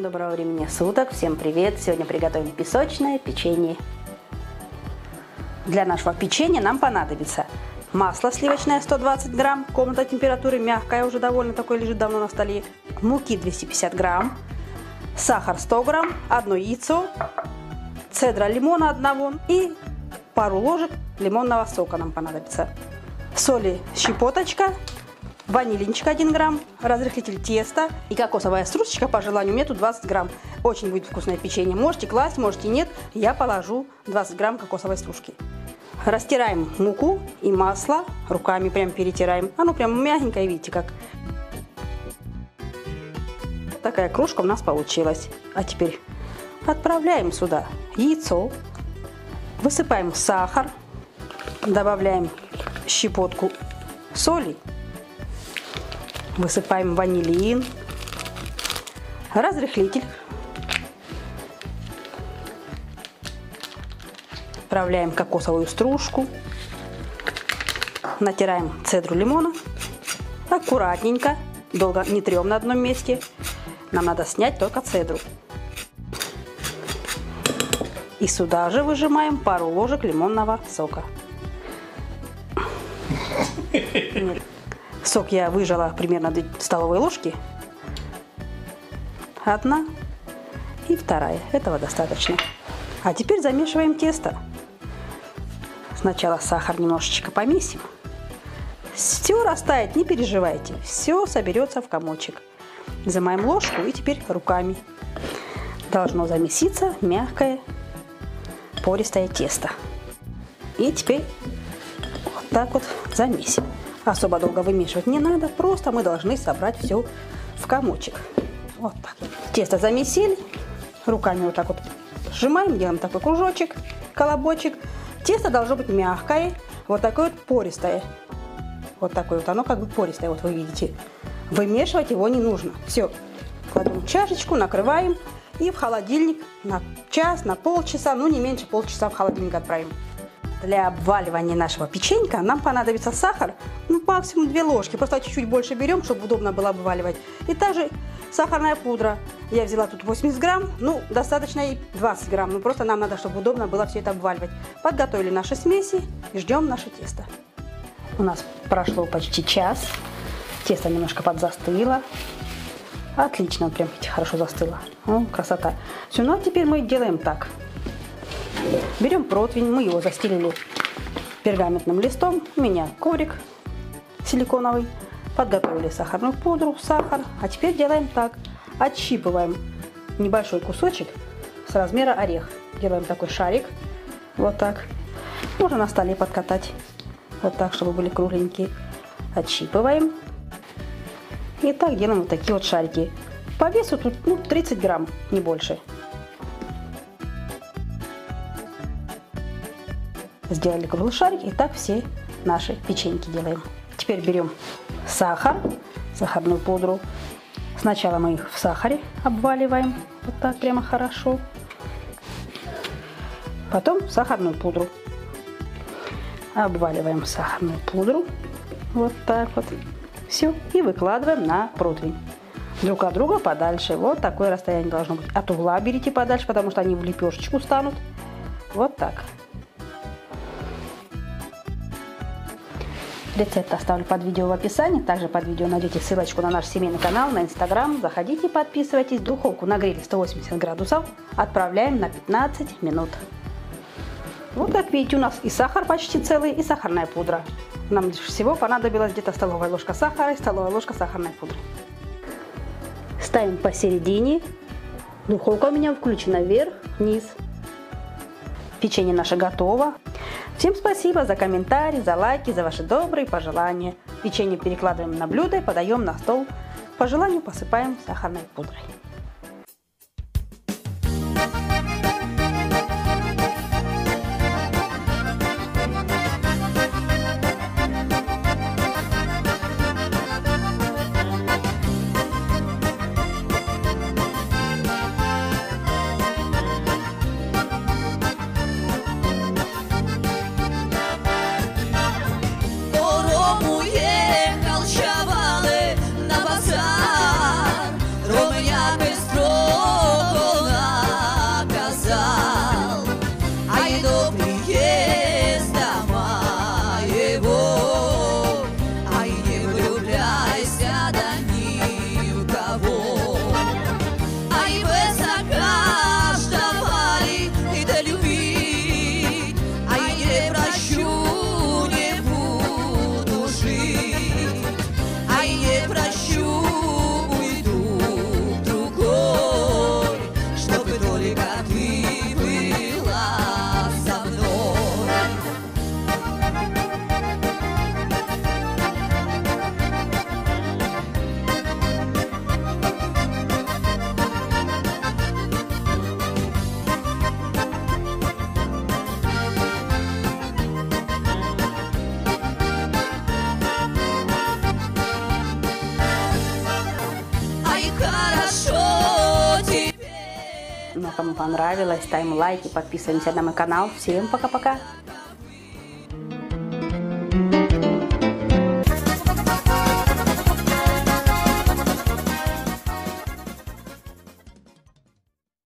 доброго времени суток, всем привет! Сегодня приготовим песочное печенье. Для нашего печенья нам понадобится масло сливочное 120 грамм, комнатной температуры, мягкое, уже довольно такое, лежит давно на столе, муки 250 грамм, сахар 100 грамм, одно яйцо, цедра лимона одного и пару ложек лимонного сока нам понадобится, соли щепоточка, ванилинчик 1 грамм, разрыхлитель теста и кокосовая стружечка по желанию. У меня тут 20 грамм. Очень будет вкусное печенье. Можете класть, можете нет. Я положу 20 грамм кокосовой стружки. Растираем муку и масло. Руками прям перетираем. Оно прям мягенькое, видите как. Такая кружка у нас получилась. А теперь отправляем сюда яйцо. Высыпаем сахар. Добавляем щепотку соли. Высыпаем ванилин, разрыхлитель, отправляем кокосовую стружку, натираем цедру лимона, аккуратненько, долго не трем на одном месте, нам надо снять только цедру. И сюда же выжимаем пару ложек лимонного сока. Нет. Сок я выжала примерно 2 столовые ложки. 1 и 2. Этого достаточно. А теперь замешиваем тесто. Сначала сахар немножечко помесим. Все растает, не переживайте. Все соберется в комочек. Взимаем ложку и теперь руками. Должно замеситься мягкое, пористое тесто. И теперь вот так вот замесим. Особо долго вымешивать не надо, просто мы должны собрать все в комочек. Вот так. Тесто замесили, руками вот так вот сжимаем, делаем такой кружочек, колобочек. Тесто должно быть мягкое, вот такое вот пористое. Вот такое вот, оно как бы пористое, вот вы видите. Вымешивать его не нужно. Все, кладем в чашечку, накрываем и в холодильник на час, на полчаса, ну не меньше полчаса в холодильник отправим. Для обваливания нашего печенька нам понадобится сахар, ну максимум 2 ложки, просто чуть-чуть больше берем, чтобы удобно было обваливать. И также сахарная пудра. Я взяла тут 80 грамм, ну достаточно и 20 грамм, ну просто нам надо, чтобы удобно было все это обваливать. Подготовили наши смеси и ждем наше тесто. У нас прошло почти час, тесто немножко подзастыло. Отлично, прям хорошо застыло. О, красота. Все, ну а теперь мы делаем так. Берем противень, мы его застелили пергаментным листом. У меня коврик силиконовый. Подготовили сахарную пудру, сахар. А теперь делаем так. Отщипываем небольшой кусочек с размера орех. Делаем такой шарик. Вот так. Можно на столе подкатать. Вот так, чтобы были кругленькие. Отщипываем. И так делаем вот такие вот шарики. По весу тут 30 грамм, не больше. Сделали круглый шарик, и так все наши печеньки делаем. Теперь берем сахар, сахарную пудру. Сначала мы их в сахаре обваливаем, вот так прямо хорошо. Потом сахарную пудру. Обваливаем сахарную пудру, вот так вот. Все, и выкладываем на противень. Друг от друга подальше. Вот такое расстояние должно быть. От угла берите подальше, потому что они в лепешечку станут. Вот так. Рецепт оставлю под видео в описании. Также под видео найдете ссылочку на наш семейный канал, на Инстаграм. Заходите, подписывайтесь. Духовку нагрели 180 градусов. Отправляем на 15 минут. Вот как видите, у нас и сахар почти целый, и сахарная пудра. Нам всего понадобилось где-то столовая ложка сахара и столовая ложка сахарной пудры. Ставим посередине. Духовка у меня включена вверх-вниз. Печенье наше готово. Всем спасибо за комментарии, за лайки, за ваши добрые пожелания. Печенье перекладываем на блюдо и подаем на стол. По желанию посыпаем сахарной пудрой. Уехал Чавалы на базар, Румыняк Кому понравилось, ставим лайки, подписываемся на мой канал. Всем пока-пока!